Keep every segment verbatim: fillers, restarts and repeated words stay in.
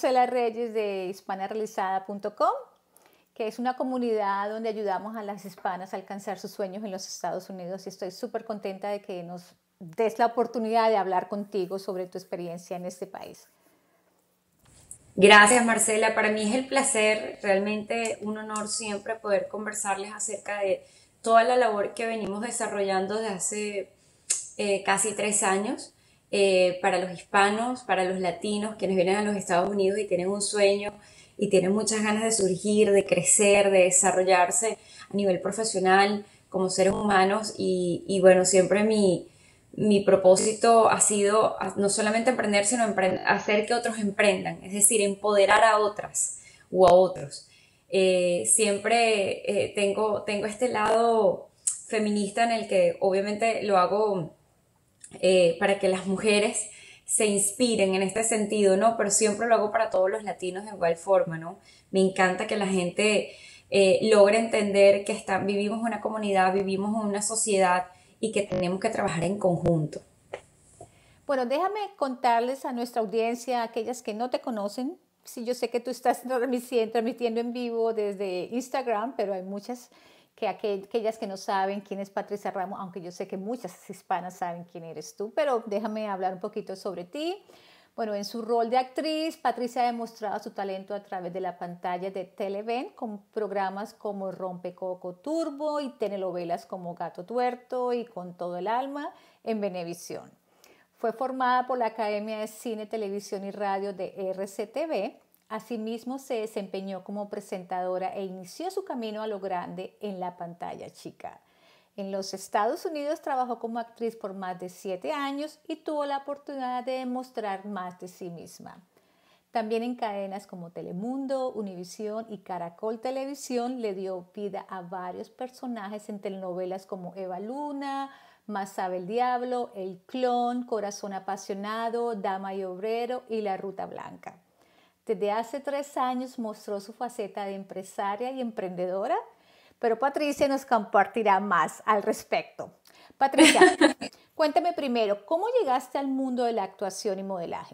Marcela Reyes de hispana realizada punto com, que es una comunidad donde ayudamos a las hispanas a alcanzar sus sueños en los Estados Unidos, y estoy súper contenta de que nos des la oportunidad de hablar contigo sobre tu experiencia en este país. Gracias, Marcela. Para mí es el placer, realmente un honor siempre poder conversarles acerca de toda la labor que venimos desarrollando desde hace eh, casi tres años eh, para los hispanos, para los latinos, quienes vienen a los Estados Unidos y tienen un sueño y tienen muchas ganas de surgir, de crecer, de desarrollarse a nivel profesional como seres humanos. Y, y bueno, siempre mi, mi propósito ha sido no solamente emprender, sino emprender, hacer que otros emprendan, es decir, empoderar a otras o a otros. Eh, siempre eh, tengo, tengo este lado feminista en el que obviamente lo hago eh, para que las mujeres se inspiren en este sentido, ¿no? Pero siempre lo hago para todos los latinos de igual forma, ¿no? Me encanta que la gente eh, logre entender que está, vivimos en una comunidad, vivimos en una sociedad y que tenemos que trabajar en conjunto. Bueno, déjame contarles a nuestra audiencia, a aquellas que no te conocen. Sí, yo sé que tú estás transmitiendo en vivo desde Instagram, pero hay muchas que aquellas que no saben quién es Patricia Ramos, aunque yo sé que muchas hispanas saben quién eres tú, pero déjame hablar un poquito sobre ti. Bueno, en su rol de actriz, Patricia ha demostrado su talento a través de la pantalla de Televen, con programas como Rompecoco Turbo y telenovelas como Gato Tuerto y Con Todo el Alma en Venevisión. Fue formada por la Academia de Cine, Televisión y Radio de R C T V. Asimismo, se desempeñó como presentadora e inició su camino a lo grande en la pantalla chica. En los Estados Unidos trabajó como actriz por más de siete años y tuvo la oportunidad de demostrar más de sí misma. También en cadenas como Telemundo, Univisión y Caracol Televisión le dio vida a varios personajes en telenovelas como Eva Luna, Más sabe el diablo, El clon, Corazón apasionado, Dama y obrero y La ruta blanca. Desde hace tres años mostró su faceta de empresaria y emprendedora, pero Patricia nos compartirá más al respecto. Patricia, cuéntame primero, ¿cómo llegaste al mundo de la actuación y modelaje?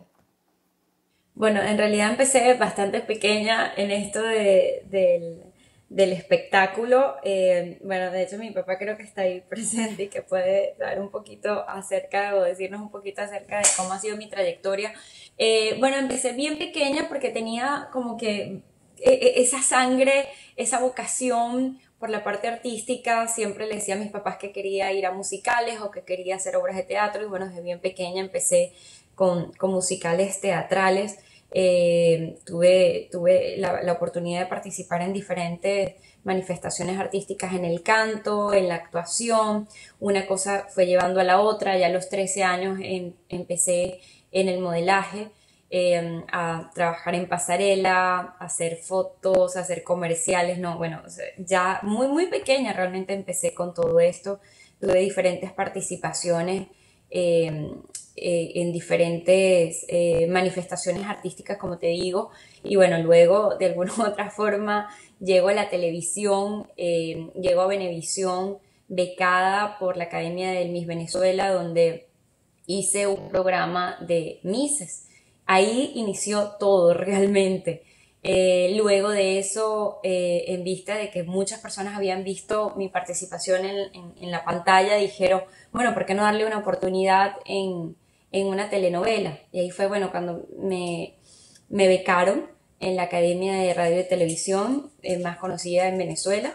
Bueno, en realidad empecé bastante pequeña en esto de, del, del espectáculo. Eh, bueno, de hecho mi papá creo que está ahí presente y que puede dar un poquito acerca o decirnos un poquito acerca de cómo ha sido mi trayectoria. Eh, bueno, empecé bien pequeña porque tenía como que eh, esa sangre, esa vocación por la parte artística. Siempre le decía a mis papás que quería ir a musicales o que quería hacer obras de teatro, y bueno, desde bien pequeña empecé con, con musicales teatrales. Eh, tuve tuve la, la oportunidad de participar en diferentes manifestaciones artísticas, en el canto, en la actuación. Una cosa fue llevando a la otra. Ya a los trece años en, empecé en el modelaje, eh, a trabajar en pasarela, a hacer fotos, a hacer comerciales. No, bueno, ya muy muy pequeña realmente empecé con todo esto. Tuve diferentes participaciones eh, eh, en diferentes eh, manifestaciones artísticas, como te digo, y bueno, luego de alguna u otra forma llego a la televisión, eh, llego a Venevisión, becada por la Academia del Miss Venezuela, donde hice un programa de Misses. Ahí inició todo realmente. Eh, luego de eso, eh, en vista de que muchas personas habían visto mi participación en, en, en la pantalla, dijeron, bueno, ¿por qué no darle una oportunidad en, en una telenovela? Y ahí fue, bueno, cuando me, me becaron en la Academia de Radio y Televisión, eh, más conocida en Venezuela.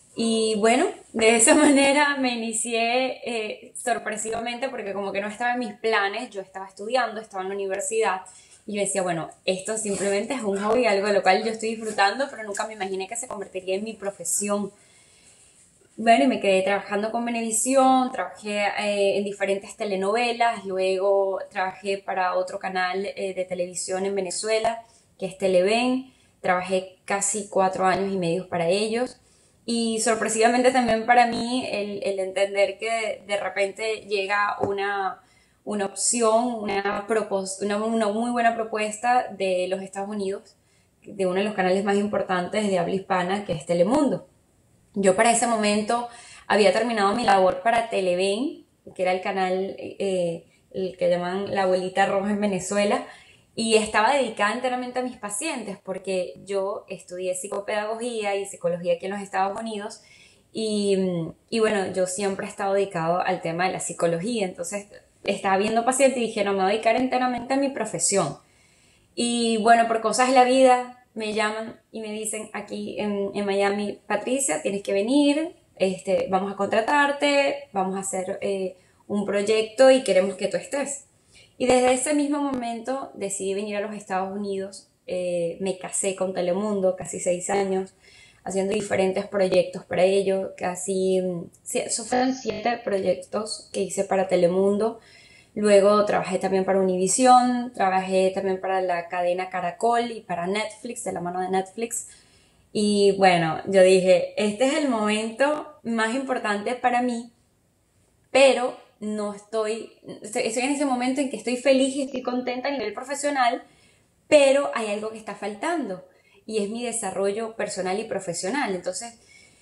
Y bueno, de esa manera me inicié eh, sorpresivamente, porque como que no estaba en mis planes. Yo estaba estudiando, estaba en la universidad, y yo decía, bueno, esto simplemente es un hobby, algo de lo cual yo estoy disfrutando, pero nunca me imaginé que se convertiría en mi profesión. Bueno, y me quedé trabajando con Venevisión, trabajé eh, en diferentes telenovelas, luego trabajé para otro canal eh, de televisión en Venezuela, que es Televen. Trabajé casi cuatro años y medio para ellos. Y sorpresivamente también para mí el, el entender que de repente llega una, una opción, una, una, una muy buena propuesta de los Estados Unidos, de uno de los canales más importantes de habla hispana, que es Telemundo. Yo para ese momento había terminado mi labor para Televen, que era el canal eh, el que llaman La Abuelita Roja en Venezuela, y estaba dedicada enteramente a mis pacientes porque yo estudié psicopedagogía y psicología aquí en los Estados Unidos y, y bueno, yo siempre he estado dedicado al tema de la psicología, entonces estaba viendo pacientes y dije, no, me voy a dedicar enteramente a mi profesión. Y bueno, por cosas de la vida me llaman y me dicen aquí en, en Miami, Patricia, tienes que venir, este, vamos a contratarte, vamos a hacer eh, un proyecto y queremos que tú estés. Y desde ese mismo momento decidí venir a los Estados Unidos, eh, me casé con Telemundo, casi seis años, haciendo diferentes proyectos para ellos, casi, sí, eso fueron siete proyectos que hice para Telemundo. Luego trabajé también para Univision, trabajé también para la cadena Caracol y para Netflix, de la mano de Netflix. Y bueno, yo dije, este es el momento más importante para mí, pero no estoy, estoy, estoy en ese momento en que estoy feliz y estoy contenta a nivel profesional, pero hay algo que está faltando y es mi desarrollo personal y profesional. Entonces,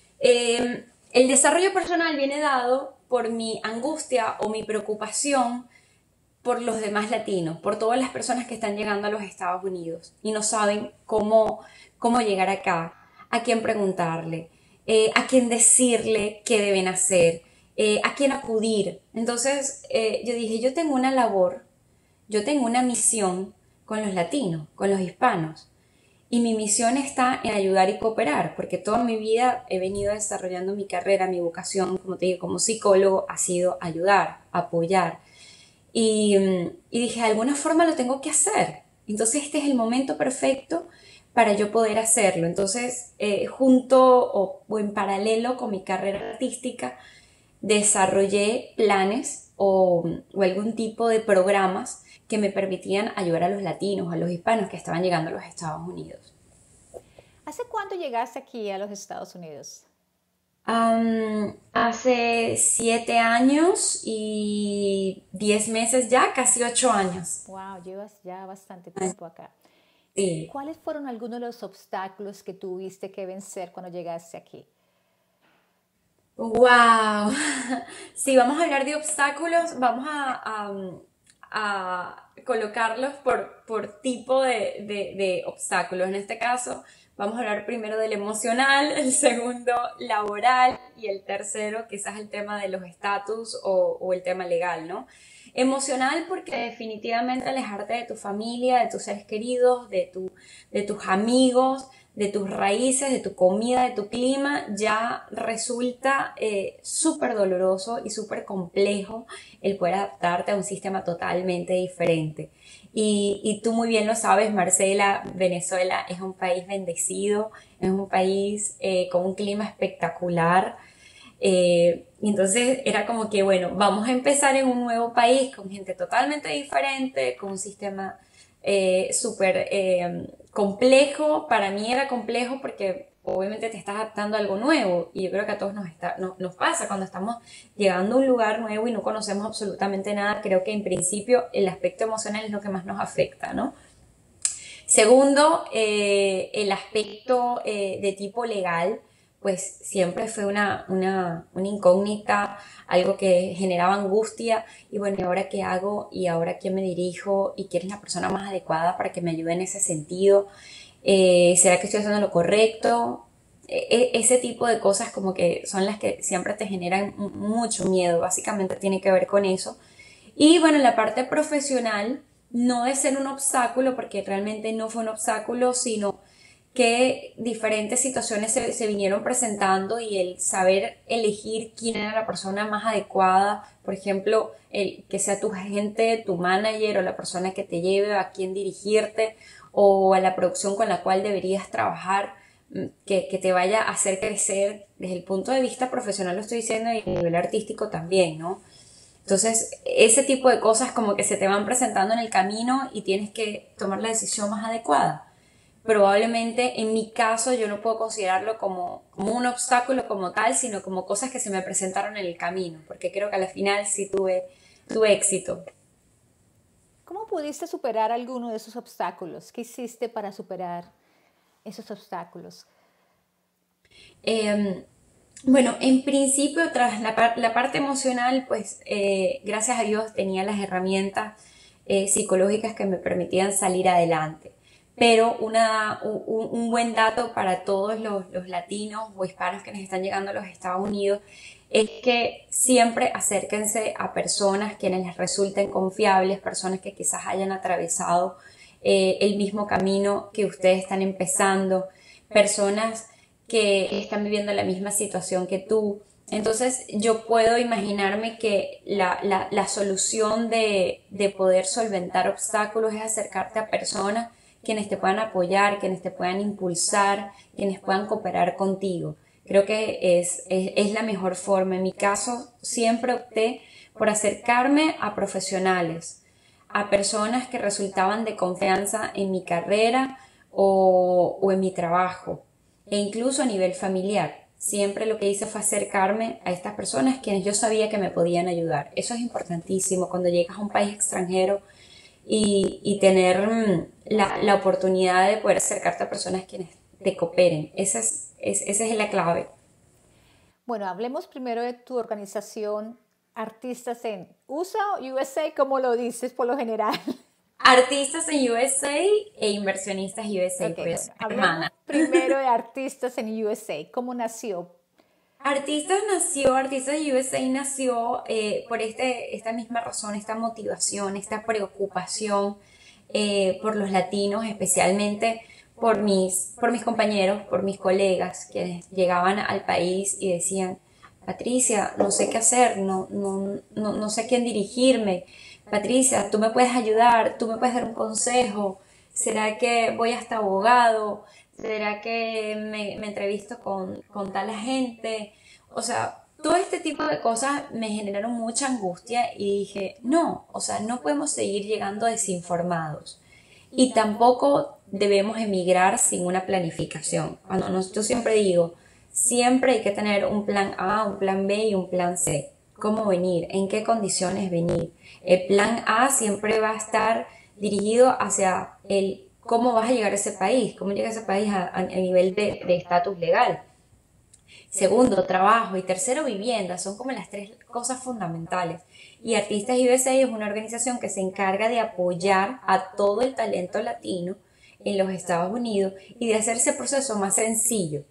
eh, el desarrollo personal viene dado por mi angustia o mi preocupación por los demás latinos, por todas las personas que están llegando a los Estados Unidos y no saben cómo, cómo llegar acá, a quién preguntarle, eh, a quién decirle qué deben hacer, eh, a quién acudir. Entonces eh, yo dije, yo tengo una labor, yo tengo una misión con los latinos, con los hispanos. Y mi misión está en ayudar y cooperar, porque toda mi vida he venido desarrollando mi carrera, mi vocación, como te digo, como psicólogo, ha sido ayudar, apoyar. Y, y dije, de alguna forma lo tengo que hacer. Entonces este es el momento perfecto para yo poder hacerlo. Entonces, eh, junto o, o en paralelo con mi carrera artística, desarrollé planes o, o algún tipo de programas que me permitían ayudar a los latinos, a los hispanos que estaban llegando a los Estados Unidos. ¿Hace cuánto llegaste aquí a los Estados Unidos? Um, hace siete años y diez meses ya, casi ocho años. Wow, llevas ya bastante tiempo acá. Sí. ¿Cuáles fueron algunos de los obstáculos que tuviste que vencer cuando llegaste aquí? Wow. Si vamos a hablar de obstáculos, vamos a, a- a colocarlos por, por tipo de, de- de obstáculos. En este caso, vamos a hablar primero del emocional, el segundo laboral y el tercero quizás el tema de los estatus o, o el tema legal, ¿no? Emocional porque definitivamente alejarte de tu familia, de tus seres queridos, de tu, de tus amigos, de tus raíces, de tu comida, de tu clima, ya resulta eh, súper doloroso y súper complejo el poder adaptarte a un sistema totalmente diferente. Y, y tú muy bien lo sabes, Marcela, Venezuela es un país bendecido, es un país eh, con un clima espectacular. Eh, y entonces era como que, bueno, vamos a empezar en un nuevo país con gente totalmente diferente, con un sistema eh, súper eh, complejo. Para mí era complejo porque obviamente te estás adaptando a algo nuevo y yo creo que a todos nos, está, no, nos pasa cuando estamos llegando a un lugar nuevo y no conocemos absolutamente nada. Creo que en principio el aspecto emocional es lo que más nos afecta, ¿no? Segundo, eh, el aspecto eh, de tipo legal, pues siempre fue una, una, una incógnita, algo que generaba angustia y bueno, ¿y ahora qué hago? ¿Y ahora a quién me dirijo? ¿Y quién es la persona más adecuada para que me ayude en ese sentido? Eh, ¿será que estoy haciendo lo correcto? E- e- ese tipo de cosas como que son las que siempre te generan m- mucho miedo, básicamente tiene que ver con eso. Y bueno, en la parte profesional no es ser un obstáculo, porque realmente no fue un obstáculo, sino que diferentes situaciones se, se vinieron presentando y el saber elegir quién era la persona más adecuada, por ejemplo, el que sea tu agente, tu manager o la persona que te lleve a quién dirigirte o a la producción con la cual deberías trabajar, mm, que, que te vaya a hacer crecer desde el punto de vista profesional, lo estoy diciendo, y a nivel artístico también, ¿no? Entonces, ese tipo de cosas como que se te van presentando en el camino y tienes que tomar la decisión más adecuada. Probablemente en mi caso yo no puedo considerarlo como, como un obstáculo como tal, sino como cosas que se me presentaron en el camino, porque creo que al final sí tuve, tuve éxito. ¿Cómo pudiste superar alguno de esos obstáculos? ¿Qué hiciste para superar esos obstáculos? Eh, bueno, en principio, tras la, par- la parte emocional, pues eh, gracias a Dios tenía las herramientas eh, psicológicas que me permitían salir adelante. Pero una, un, un buen dato para todos los, los latinos o hispanos que nos están llegando a los Estados Unidos es que siempre acérquense a personas quienes les resulten confiables, personas que quizás hayan atravesado eh, el mismo camino que ustedes están empezando, personas que están viviendo la misma situación que tú. Entonces yo puedo imaginarme que la, la, la solución de, de poder solventar obstáculos es acercarte a personas quienes te puedan apoyar, quienes te puedan impulsar, quienes puedan cooperar contigo. Creo que es, es, es la mejor forma. En mi caso siempre opté por acercarme a profesionales, a personas que resultaban de confianza en mi carrera o, o en mi trabajo, e incluso a nivel familiar. Siempre lo que hice fue acercarme a estas personas quienes yo sabía que me podían ayudar. Eso es importantísimo cuando llegas a un país extranjero y, y tener mm, la, la oportunidad de poder acercarte a personas quienes te cooperen. Esa es, es, esa es la clave. Bueno, hablemos primero de tu organización Artistas en U S A o U S A, como lo dices por lo general. Artistas en U S A e inversionistas U S A, Okay, pues, bueno, hermana. Primero de Artistas en U S A, ¿cómo nació? Artistas nació, Artistas U S A nació eh, por este, esta misma razón, esta motivación, esta preocupación eh, por los latinos, especialmente por mis, por mis compañeros, por mis colegas, quienes llegaban al país y decían, Patricia, no sé qué hacer, no, no, no, no sé a quién dirigirme. Patricia, tú me puedes ayudar, tú me puedes dar un consejo. ¿Será que voy hasta abogado? ¿Será que me, me entrevisto con, con tal gente? O sea, todo este tipo de cosas me generaron mucha angustia y dije, no, o sea, no podemos seguir llegando desinformados. Y tampoco debemos emigrar sin una planificación. Cuando nos, yo siempre digo, siempre hay que tener un plan A, un plan B y un plan C. ¿Cómo venir? ¿En qué condiciones venir? El plan A siempre va a estar dirigido hacia el cómo vas a llegar a ese país, cómo llega a ese país a, a nivel de estatus legal. Segundo, trabajo. Y tercero, vivienda. Son como las tres cosas fundamentales. Y Artistas U S A es una organización que se encarga de apoyar a todo el talento latino en los Estados Unidos y de hacer ese proceso más sencillo.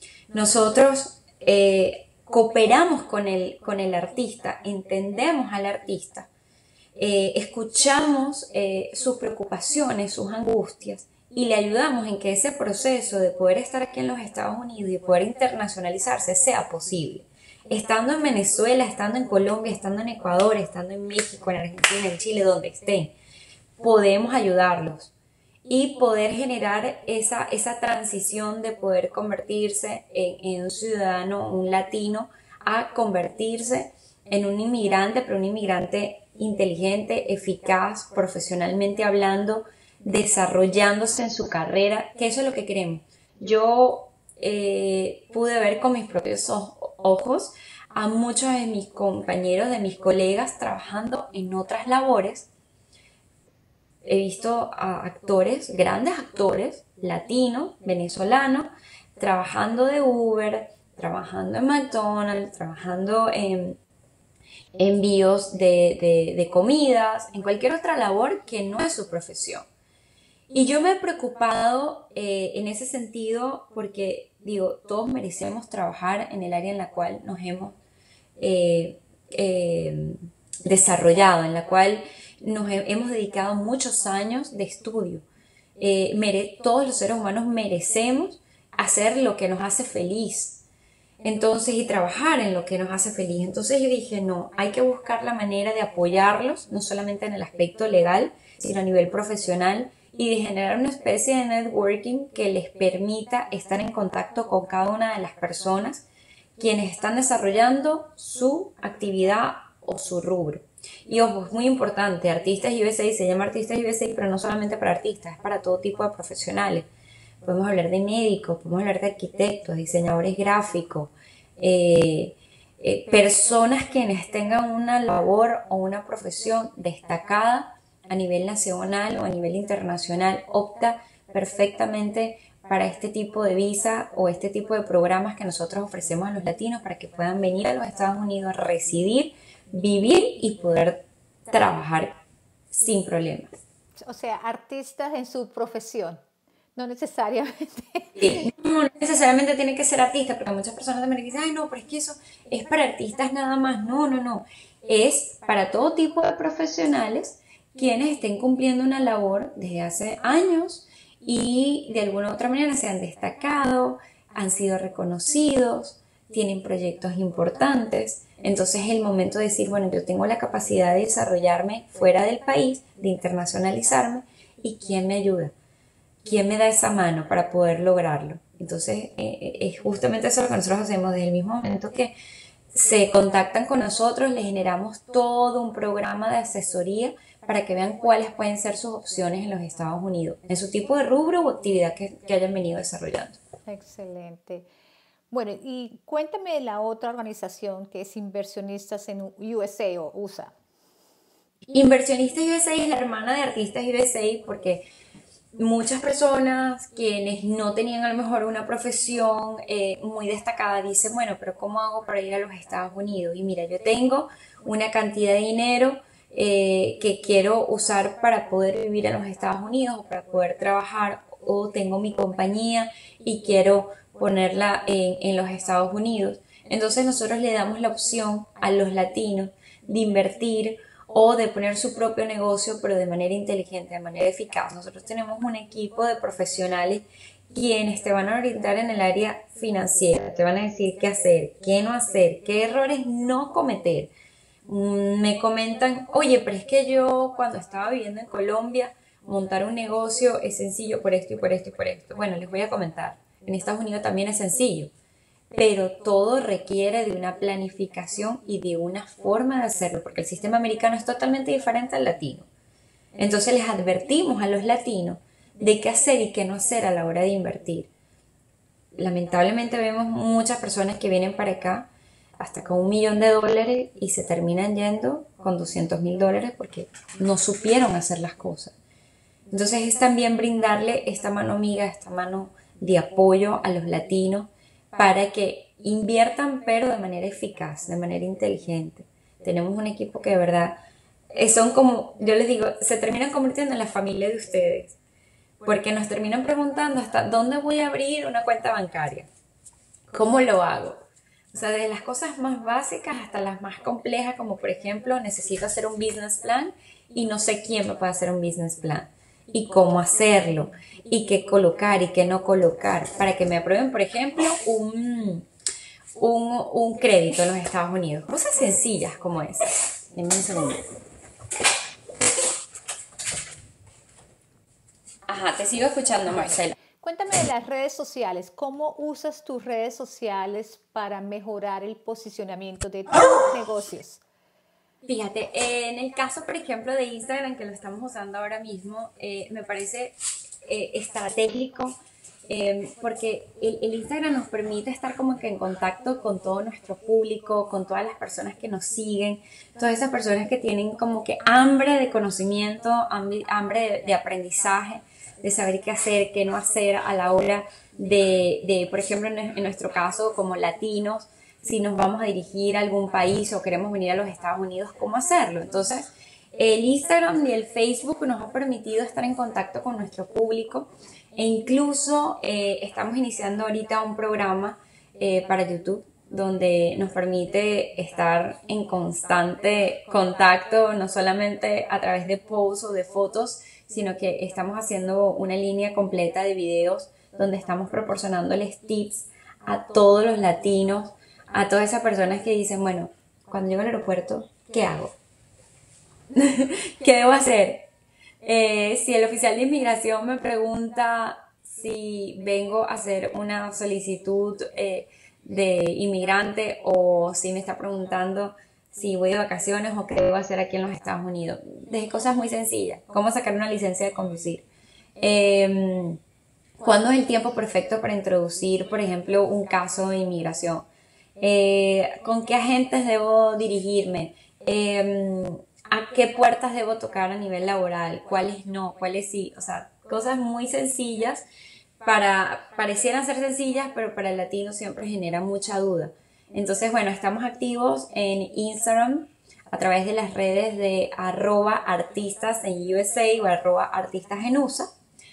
Nosotros eh, cooperamos con el, con el artista, entendemos al artista, eh, escuchamos eh, sus preocupaciones, sus angustias y le ayudamos en que ese proceso de poder estar aquí en los Estados Unidos y de poder internacionalizarse sea posible. Estando en Venezuela, estando en Colombia, estando en Ecuador, estando en México, en Argentina, en Chile, donde estén, podemos ayudarlos y poder generar esa, esa transición de poder convertirse en, en un ciudadano, un latino, a convertirse en un inmigrante, pero un inmigrante inteligente, eficaz, profesionalmente hablando, desarrollándose en su carrera, que eso es lo que queremos. Yo eh, pude ver con mis propios ojos a muchos de mis compañeros, de mis colegas trabajando en otras labores. He visto a actores, grandes actores, latinos, venezolanos, trabajando de Uber, trabajando en McDonald's, trabajando en envíos de, de, de comidas, en cualquier otra labor que no es su profesión. Y yo me he preocupado eh, en ese sentido porque, digo, todos merecemos trabajar en el área en la cual nos hemos eh, eh, desarrollado, en la cual nos he, hemos dedicado muchos años de estudio. Eh, mere, todos los seres humanos merecemos hacer lo que nos hace feliz. Entonces, y trabajar en lo que nos hace feliz. Entonces yo dije, no, hay que buscar la manera de apoyarlos, no solamente en el aspecto legal, sino a nivel profesional, y de generar una especie de networking que les permita estar en contacto con cada una de las personas quienes están desarrollando su actividad o su rubro. Y ojo, es muy importante, Artistas U S A se llama Artistas U S A, pero no solamente para artistas, es para todo tipo de profesionales. Podemos hablar de médicos, podemos hablar de arquitectos, diseñadores gráficos, eh, eh, personas quienes tengan una labor o una profesión destacada a nivel nacional o a nivel internacional, opta perfectamente para este tipo de visa o este tipo de programas que nosotros ofrecemos a los latinos para que puedan venir a los Estados Unidos a residir, vivir y poder trabajar sin problemas. O sea, artistas en su profesión, no necesariamente. Sí, no necesariamente tiene que ser artista, porque muchas personas también dicen, ay no, pero es que eso es para artistas nada más. No, no, no. Es para todo tipo de profesionales quienes estén cumpliendo una labor desde hace años y de alguna u otra manera se han destacado, han sido reconocidos, tienen proyectos importantes. Entonces es el momento de decir, bueno, yo tengo la capacidad de desarrollarme fuera del país, de internacionalizarme, ¿y quién me ayuda? ¿Quién me da esa mano para poder lograrlo? Entonces, eh, es justamente eso lo que nosotros hacemos desde el mismo momento que se contactan con nosotros, les generamos todo un programa de asesoría para que vean cuáles pueden ser sus opciones en los Estados Unidos, en su tipo de rubro o actividad que, que hayan venido desarrollando. Excelente. Bueno, y cuéntame de la otra organización que es Inversionistas en U S A o U S A. Inversionistas U S A es la hermana de Artistas U S A porque muchas personas quienes no tenían a lo mejor una profesión eh, muy destacada dicen, bueno, pero ¿cómo hago para ir a los Estados Unidos? Y mira, yo tengo una cantidad de dinero eh, que quiero usar para poder vivir en los Estados Unidos o para poder trabajar, o tengo mi compañía y quiero ponerla en, en los Estados Unidos. Entonces nosotros le damos la opción a los latinos de invertir o de poner su propio negocio, pero de manera inteligente, de manera eficaz. Nosotros tenemos un equipo de profesionales quienes te van a orientar en el área financiera, te van a decir qué hacer, qué no hacer, qué errores no cometer. Me comentan, oye, pero es que yo cuando estaba viviendo en Colombia, montar un negocio es sencillo por esto y por esto y por esto. Bueno, les voy a comentar, en Estados Unidos también es sencillo, pero todo requiere de una planificación y de una forma de hacerlo, porque el sistema americano es totalmente diferente al latino. Entonces les advertimos a los latinos de qué hacer y qué no hacer a la hora de invertir. Lamentablemente vemos muchas personas que vienen para acá hasta con un millón de dólares y se terminan yendo con doscientos mil dólares porque no supieron hacer las cosas. Entonces es también brindarle esta mano amiga, esta mano de apoyo a los latinos para que inviertan, pero de manera eficaz, de manera inteligente. Tenemos un equipo que de verdad eh, son como, yo les digo, se terminan convirtiendo en la familia de ustedes, porque nos terminan preguntando hasta dónde voy a abrir una cuenta bancaria, cómo lo hago. O sea, desde las cosas más básicas hasta las más complejas, como por ejemplo, necesito hacer un business plan y no sé quién me puede hacer un business plan y cómo hacerlo y qué colocar y qué no colocar para que me aprueben, por ejemplo, un, un, un crédito en los Estados Unidos. Cosas sencillas como esas. Denme un segundo. Ajá, te sigo escuchando, Marcela. Cuéntame de las redes sociales. ¿Cómo usas tus redes sociales para mejorar el posicionamiento de tus negocios? Fíjate, eh, en el caso, por ejemplo, de Instagram, que lo estamos usando ahora mismo, eh, me parece eh, estratégico eh, porque el, el Instagram nos permite estar como que en contacto con todo nuestro público, con todas las personas que nos siguen, todas esas personas que tienen como que hambre de conocimiento, hambre, hambre de, de aprendizaje, de saber qué hacer, qué no hacer a la hora de, de por ejemplo, en, en nuestro caso, como latinos, si nos vamos a dirigir a algún país o queremos venir a los Estados Unidos, ¿cómo hacerlo? Entonces, el Instagram y el Facebook nos ha permitido estar en contacto con nuestro público e incluso eh, estamos iniciando ahorita un programa eh, para YouTube donde nos permite estar en constante contacto, no solamente a través de posts o de fotos, sino que estamos haciendo una línea completa de videos donde estamos proporcionándoles tips a todos los latinos, a todas esas personas que dicen, bueno, cuando llego al aeropuerto, ¿qué hago? ¿Qué debo hacer? Eh, si el oficial de inmigración me pregunta si vengo a hacer una solicitud eh, de inmigrante o si me está preguntando si voy de vacaciones o qué debo hacer aquí en los Estados Unidos. Desde cosas muy sencillas, cómo sacar una licencia de conducir. Eh, ¿Cuándo es el tiempo perfecto para introducir, por ejemplo, un caso de inmigración? Eh, ¿Con qué agentes debo dirigirme? Eh, ¿A qué puertas debo tocar a nivel laboral? ¿Cuáles no? ¿Cuáles sí? O sea, cosas muy sencillas, para, parecieran ser sencillas, pero para el latino siempre genera mucha duda. Entonces, bueno, estamos activos en Instagram a través de las redes de arroba artistas en U S A o arroba artistas en U S A.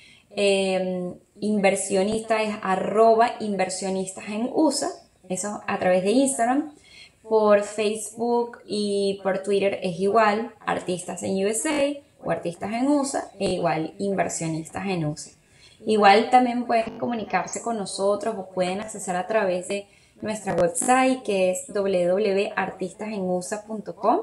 Eh, inversionista es arroba inversionistas en U S A, eso a través de Instagram. Por Facebook y por Twitter es igual, artistas en U S A o artistas en U S A, e igual inversionistas en U S A. Igual también pueden comunicarse con nosotros o pueden accesar a través de nuestra website, que es w w w punto artistas en u s a punto com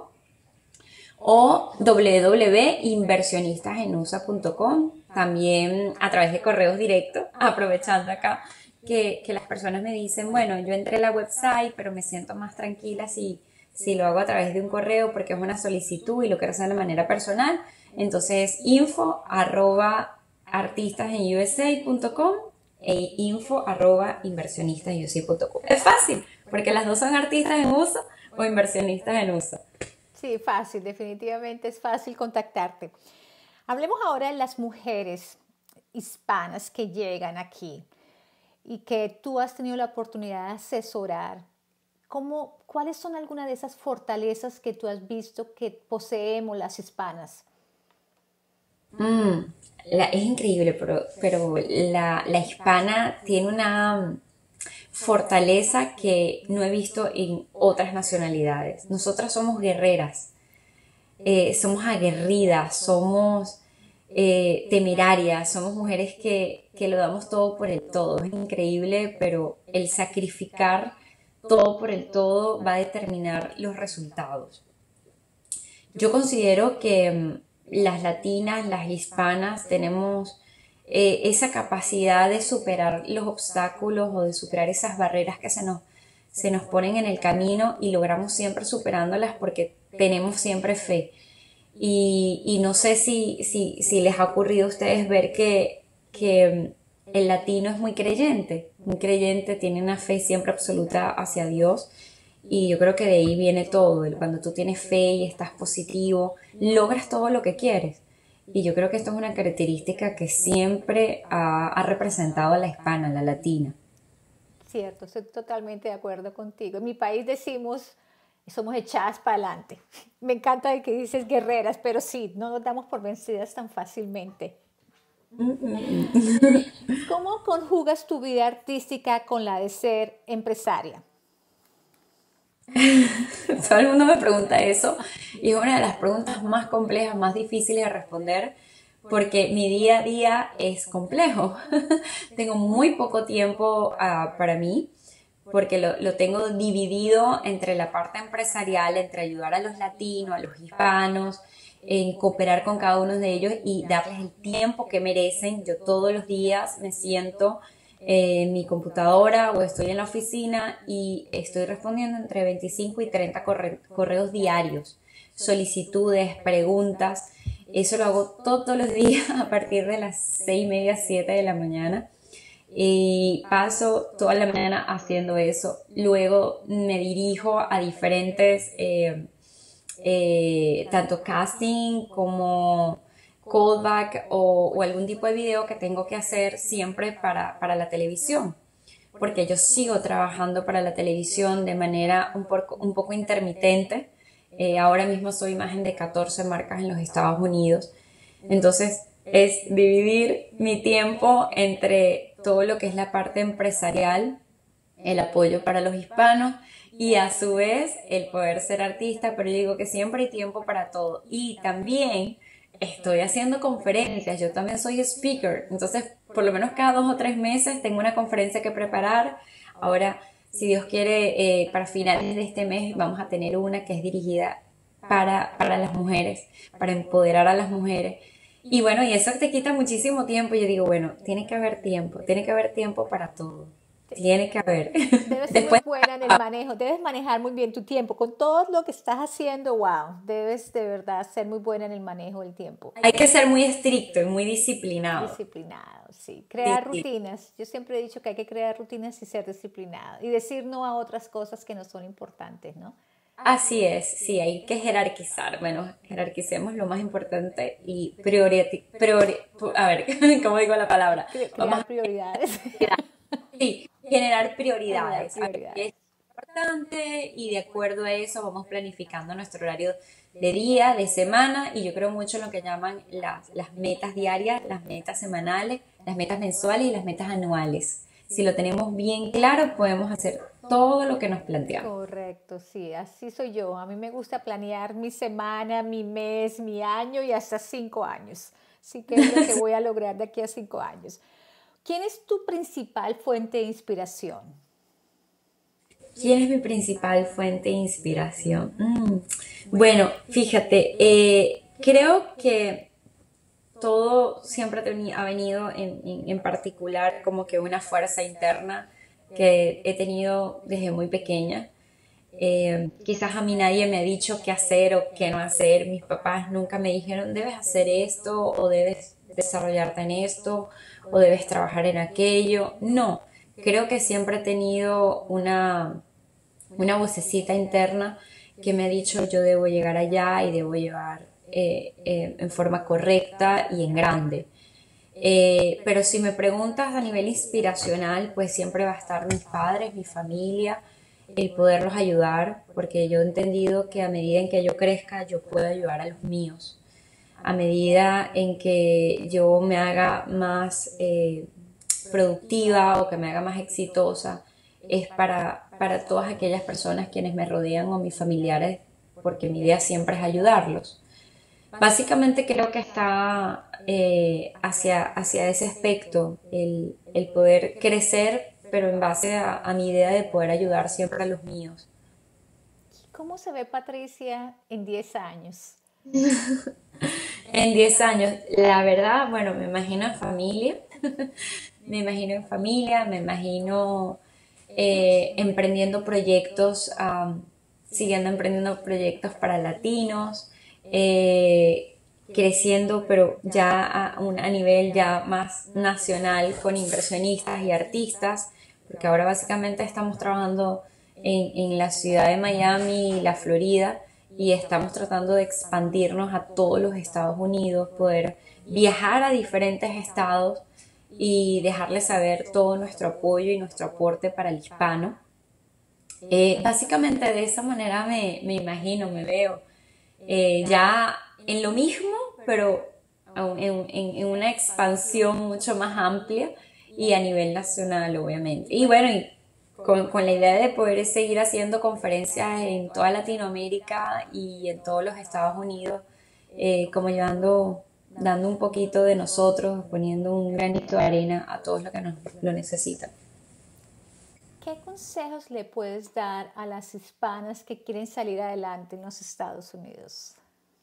o w w w punto inversionistas en u s a punto com, también a través de correos directos, aprovechando acá que, que las personas me dicen, bueno, yo entré a la website, pero me siento más tranquila si, si lo hago a través de un correo porque es una solicitud y lo quiero hacer de manera personal. Entonces, info arroba artistas en u s a punto com e info arroba inversionistas en u s a punto com. Es fácil, porque las dos son artistas en U S A o inversionistas en U S A. Sí, fácil, definitivamente es fácil contactarte. Hablemos ahora de las mujeres hispanas que llegan aquí y que tú has tenido la oportunidad de asesorar. ¿Cómo, ¿Cuáles son algunas de esas fortalezas que tú has visto que poseemos las hispanas? Mm, la, es increíble, pero, pero la, la hispana tiene una fortaleza que no he visto en otras nacionalidades. Nosotras somos guerreras, eh, somos aguerridas, somos eh, temerarias, somos mujeres que, que lo damos todo por el todo. Es increíble, pero el sacrificar todo por el todo va a determinar los resultados. Yo considero que mm, las latinas, las hispanas, tenemos eh, esa capacidad de superar los obstáculos o de superar esas barreras que se nos, se nos ponen en el camino y logramos siempre superándolas porque tenemos siempre fe. Y, y no sé si, si, si les ha ocurrido a ustedes ver que, que el latino es muy creyente, muy creyente, tiene una fe siempre absoluta hacia Dios. Y yo creo que de ahí viene todo, cuando tú tienes fe y estás positivo, logras todo lo que quieres. Y yo creo que esto es una característica que siempre ha, ha representado a la hispana, a la latina. Cierto, estoy totalmente de acuerdo contigo. En mi país decimos, somos echadas para adelante. Me encanta de que dices guerreras, pero sí, no nos damos por vencidas tan fácilmente. ¿Cómo conjugas tu vida artística con la de ser empresaria? Todo el mundo me pregunta eso y es una de las preguntas más complejas, más difíciles de responder porque mi día a día es complejo. Tengo muy poco tiempo uh, para mí porque lo, lo tengo dividido entre la parte empresarial, entre ayudar a los latinos, a los hispanos, en cooperar con cada uno de ellos y darles el tiempo que merecen. Yo todos los días me siento en mi computadora o estoy en la oficina y estoy respondiendo entre veinticinco y treinta corre correos diarios, solicitudes, preguntas. Eso lo hago todos los días a partir de las seis y media, siete de la mañana. Y paso toda la mañana haciendo eso. Luego me dirijo a diferentes, eh, eh, tanto casting como callback o, o algún tipo de video que tengo que hacer siempre para, para la televisión, porque yo sigo trabajando para la televisión de manera un poco, un poco intermitente. Eh, ahora mismo soy imagen de catorce marcas en los Estados Unidos, entonces es dividir mi tiempo entre todo lo que es la parte empresarial, el apoyo para los hispanos y a su vez el poder ser artista, pero yo digo que siempre hay tiempo para todo. Y también estoy haciendo conferencias, yo también soy speaker, entonces por lo menos cada dos o tres meses tengo una conferencia que preparar. Ahora, si Dios quiere, eh, para finales de este mes vamos a tener una que es dirigida para, para las mujeres, para empoderar a las mujeres. Y bueno, y eso te quita muchísimo tiempo. Yo digo, bueno, tiene que haber tiempo, tiene que haber tiempo para todo. Tiene que haber. Debes ser muy buena en el manejo, debes manejar muy bien tu tiempo. Con todo lo que estás haciendo, wow, debes de verdad ser muy buena en el manejo del tiempo. Hay que ser muy estricto y muy disciplinado. Disciplinado, sí. Crear Sí, sí. rutinas. Yo siempre he dicho que hay que crear rutinas y ser disciplinado. Y decir no a otras cosas que no son importantes, ¿no? Así es, sí, hay que jerarquizar. Bueno, jerarquicemos lo más importante y priori, priori, a ver, ¿cómo digo la palabra? Cre- Vamos Crear prioridades. a sí, generar Generar prioridades. prioridades. importante y de acuerdo a eso vamos planificando nuestro horario de día, de semana y yo creo mucho en lo que llaman las, las metas diarias, las metas semanales, las metas mensuales y las metas anuales. Si lo tenemos bien claro, podemos hacer todo lo que nos planteamos. Correcto, sí, así soy yo. A mí me gusta planear mi semana, mi mes, mi año y hasta cinco años. Sí, que es lo que voy a lograr de aquí a cinco años. ¿Quién es tu principal fuente de inspiración? ¿Quién es mi principal fuente de inspiración? Mm, Bueno, fíjate, eh, creo que todo siempre teni- ha venido en, en- en particular como que una fuerza interna que he tenido desde muy pequeña. Eh, quizás a mí nadie me ha dicho qué hacer o qué no hacer. Mis papás nunca me dijeron debes hacer esto o debes desarrollarte en esto o debes trabajar en aquello. No, creo que siempre he tenido una, una vocecita interna que me ha dicho yo debo llegar allá y debo llevar eh, eh, en forma correcta y en grande. Eh, pero si me preguntas a nivel inspiracional, pues siempre va a estar mis padres, mi familia, el poderlos ayudar, porque yo he entendido que a medida en que yo crezca, yo puedo ayudar a los míos. A medida en que yo me haga más eh, productiva o que me haga más exitosa, es para, para todas aquellas personas quienes me rodean o mis familiares, porque mi idea siempre es ayudarlos. Básicamente creo que está eh, hacia, hacia ese aspecto, el, el poder crecer, pero en base a, a mi idea de poder ayudar siempre a los míos. ¿Cómo se ve Patricia en diez años? En diez años, la verdad, bueno, me imagino en familia, me imagino en familia, me imagino eh, emprendiendo proyectos, am, siguiendo emprendiendo proyectos para latinos, eh, creciendo, pero ya a, un, a nivel ya más nacional con inversionistas y artistas, porque ahora básicamente estamos trabajando en, en la ciudad de Miami y la Florida y estamos tratando de expandirnos a todos los Estados Unidos, poder viajar a diferentes estados y dejarles saber todo nuestro apoyo y nuestro aporte para el hispano. Eh, básicamente de esa manera me, me imagino, me veo eh, ya en lo mismo, pero en, en- en una expansión mucho más amplia y a nivel nacional, obviamente. Y bueno, y con, con la idea de poder seguir haciendo conferencias en toda Latinoamérica y en todos los Estados Unidos, eh, como llevando, dando un poquito de nosotros, poniendo un granito de arena a todos los que nos lo necesitan. ¿Qué consejos le puedes dar a las hispanas que quieren salir adelante en los Estados Unidos?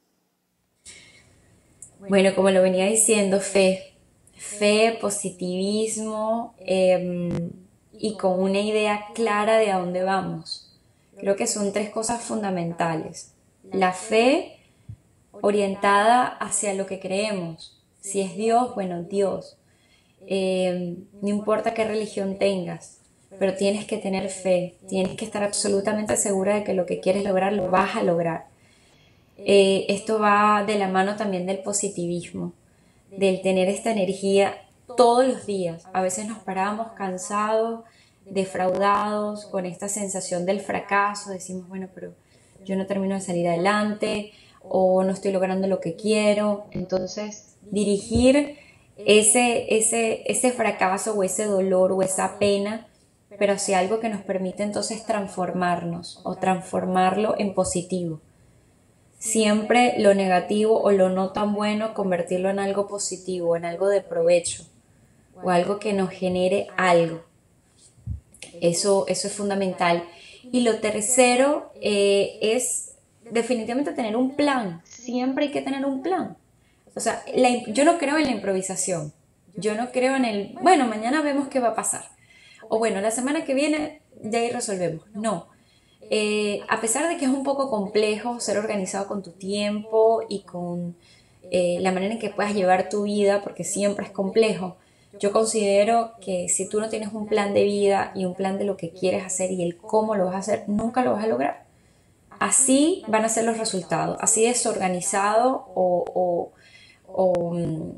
Bueno, como lo venía diciendo, fe, fe, positivismo eh, y con una idea clara de a dónde vamos. Creo que son tres cosas fundamentales. La fe orientada hacia lo que creemos. Si es Dios, bueno, Dios. Eh, no importa qué religión tengas, pero tienes que tener fe, tienes que estar absolutamente segura de que lo que quieres lograr lo vas a lograr. Eh, esto va de la mano también del positivismo, del tener esta energía todos los días. A veces nos paramos cansados, defraudados, con esta sensación del fracaso, decimos, bueno, pero yo no termino de salir adelante o no estoy logrando lo que quiero. Entonces, dirigir ese, ese, ese fracaso o ese dolor o esa pena, pero hacia algo que nos permite entonces transformarnos o transformarlo en positivo. Siempre lo negativo o lo no tan bueno, convertirlo en algo positivo, en algo de provecho o algo que nos genere algo. Eso, eso es fundamental. Y lo tercero eh, es definitivamente tener un plan. Siempre hay que tener un plan. O sea, la, yo no creo en la improvisación. Yo no creo en el, bueno, mañana vemos qué va a pasar. O bueno, la semana que viene ya ahí resolvemos. No. Eh, a pesar de que es un poco complejo ser organizado con tu tiempo y con eh, la manera en que puedas llevar tu vida, porque siempre es complejo, yo considero que si tú no tienes un plan de vida y un plan de lo que quieres hacer y el cómo lo vas a hacer, nunca lo vas a lograr. Así van a ser los resultados, así desorganizado o, o, o, mm,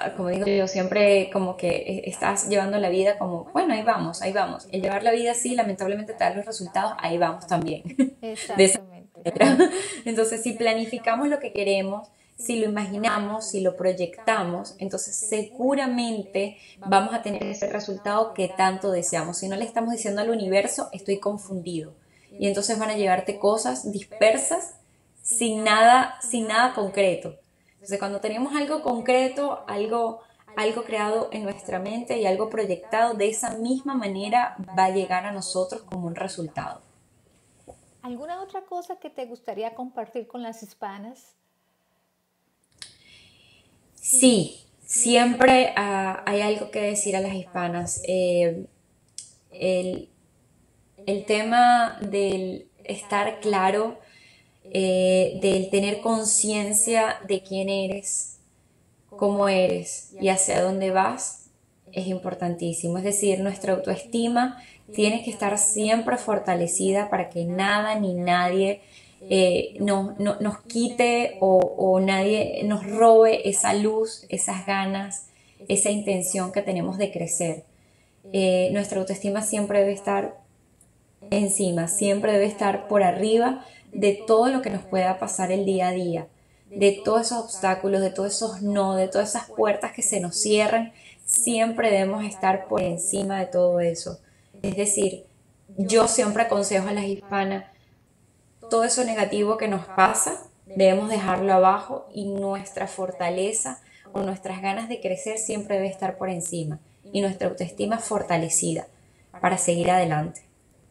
como digo yo, siempre como que estás llevando la vida como, bueno, ahí vamos, ahí vamos. El llevar la vida así, lamentablemente te da los resultados, ahí vamos también. De esa Exactamente. manera. Entonces, si planificamos lo que queremos, si lo imaginamos, si lo proyectamos, entonces seguramente vamos a tener ese resultado que tanto deseamos. Si no le estamos diciendo al universo, estoy confundido. Y entonces van a llegarte cosas dispersas sin nada, sin nada concreto. Entonces, cuando tenemos algo concreto, algo, algo creado en nuestra mente y algo proyectado, de esa misma manera va a llegar a nosotros como un resultado. ¿Alguna otra cosa que te gustaría compartir con las hispanas? Sí, siempre uh, hay algo que decir a las hispanas. Eh, el, el tema del estar claro, eh, del tener conciencia de quién eres, cómo eres y hacia dónde vas, es importantísimo. Es decir, nuestra autoestima tiene que estar siempre fortalecida para que nada ni nadie eh, no, no, nos quite o, o nadie nos robe esa luz, esas ganas, esa intención que tenemos de crecer. Eh, nuestra autoestima siempre debe estar encima, siempre debe estar por arriba de todo lo que nos pueda pasar el día a día, de todos esos obstáculos, de todos esos no, de todas esas puertas que se nos cierran. Siempre debemos estar por encima de todo eso. Es decir, yo siempre aconsejo a las hispanas, todo eso negativo que nos pasa, debemos dejarlo abajo y nuestra fortaleza o nuestras ganas de crecer siempre debe estar por encima y nuestra autoestima fortalecida para seguir adelante.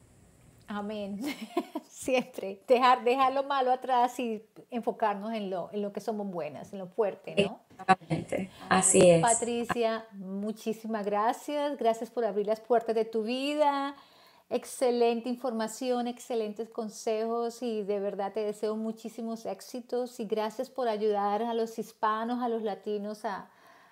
Amén. Siempre. Dejar, dejar lo malo atrás y enfocarnos en lo, en lo que somos buenas, en lo fuerte, ¿no? Exactamente. Así es. Patricia, muchísimas gracias. Gracias por abrir las puertas de tu vida. Excelente información, excelentes consejos y de verdad te deseo muchísimos éxitos y gracias por ayudar a los hispanos, a los latinos a,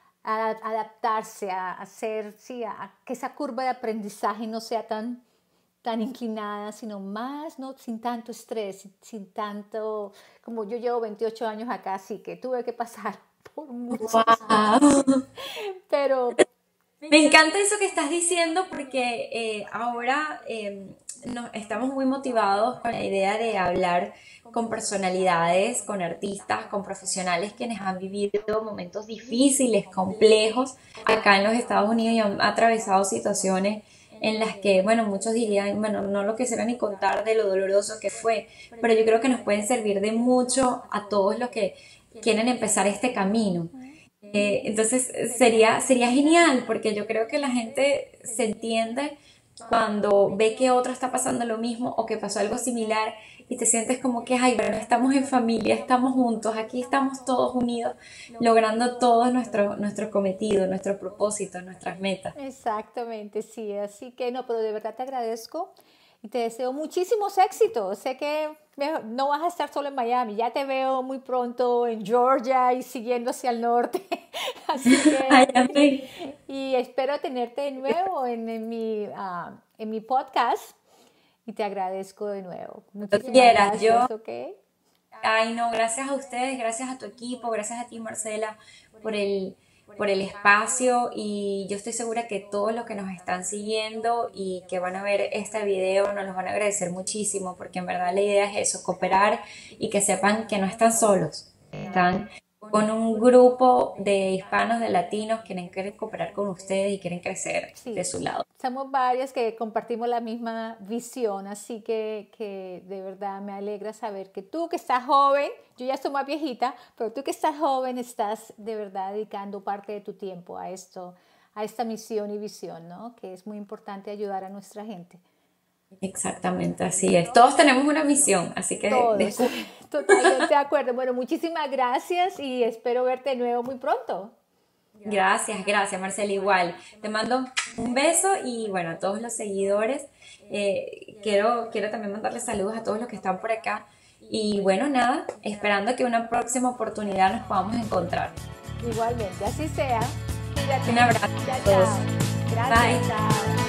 a adaptarse, a hacer, sí, a, a que esa curva de aprendizaje no sea tan, tan inclinada, sino más, ¿no? Sin tanto estrés, sin, sin tanto, como yo llevo veintiocho años acá, así que tuve que pasar por muchos. Wow. Pero me encanta eso que estás diciendo porque eh, ahora eh, nos, estamos muy motivados con la idea de hablar con personalidades, con artistas, con profesionales quienes han vivido momentos difíciles, complejos acá en los Estados Unidos y han atravesado situaciones en las que, bueno, muchos dirían, bueno, no lo quisiera ni contar de lo doloroso que fue, pero yo creo que nos pueden servir de mucho a todos los que quieren empezar este camino. Eh, entonces sería, sería genial porque yo creo que la gente se entiende cuando ve que otro está pasando lo mismo o que pasó algo similar y te sientes como que, ay, bueno, estamos en familia, estamos juntos, aquí estamos todos unidos, logrando todos nuestros nuestros cometidos, nuestros propósitos, nuestras metas. Exactamente, sí, así que no, pero de verdad te agradezco y te deseo muchísimos éxitos. Sé que no vas a estar solo en Miami, ya te veo muy pronto en Georgia y siguiendo hacia el norte. Así que, y espero tenerte de nuevo en, en, mi, uh, en mi podcast y te agradezco de nuevo. Muchísimas quieras, gracias, yo, ¿okay? Ay, no, gracias a ustedes, gracias a tu equipo, gracias a ti, Marcela, por el, por el espacio y yo estoy segura que todos los que nos están siguiendo y que van a ver este video nos los van a agradecer muchísimo porque en verdad la idea es eso, cooperar y que sepan que no están solos, están con un grupo de hispanos, de latinos que quieren cooperar con ustedes y quieren crecer sí, de su lado. Somos varias que compartimos la misma visión, así que, que de verdad me alegra saber que tú que estás joven, yo ya estoy más viejita, pero tú que estás joven estás de verdad dedicando parte de tu tiempo a esto, a esta misión y visión, ¿no? Que es muy importante ayudar a nuestra gente. Exactamente, así es. Todos tenemos una misión, así que... Todos, totalmente de acuerdo. Bueno, muchísimas gracias y espero verte de nuevo muy pronto. Gracias, gracias Marcela, igual. Te mando un beso y bueno, a todos los seguidores. Eh, quiero, quiero también mandarles saludos a todos los que están por acá. Y bueno, nada, esperando que una próxima oportunidad nos podamos encontrar. Igualmente, así sea. Cuídate. Un abrazo chao, a todos. Chao. Gracias, Bye. Chao.